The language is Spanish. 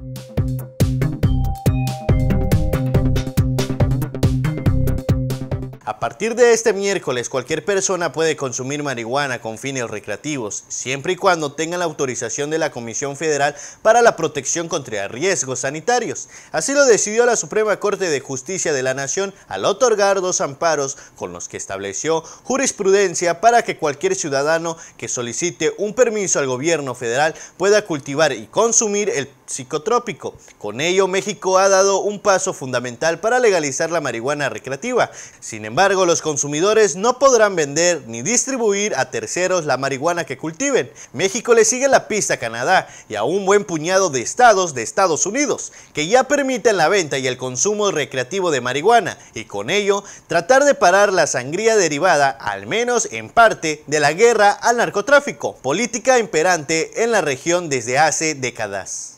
A partir de este miércoles, cualquier persona puede consumir marihuana con fines recreativos, siempre y cuando tenga la autorización de la Comisión Federal para la Protección contra Riesgos Sanitarios. Así lo decidió la Suprema Corte de Justicia de la Nación al otorgar 2 amparos con los que estableció jurisprudencia para que cualquier ciudadano que solicite un permiso al gobierno federal pueda cultivar y consumir el psicotrópico. Con ello, México ha dado un paso fundamental para legalizar la marihuana recreativa. Sin embargo, los consumidores no podrán vender ni distribuir a terceros la marihuana que cultiven. México le sigue la pista a Canadá y a un buen puñado de estados de Estados Unidos, que ya permiten la venta y el consumo recreativo de marihuana, y con ello tratar de parar la sangría derivada, al menos en parte, de la guerra al narcotráfico, política imperante en la región desde hace décadas.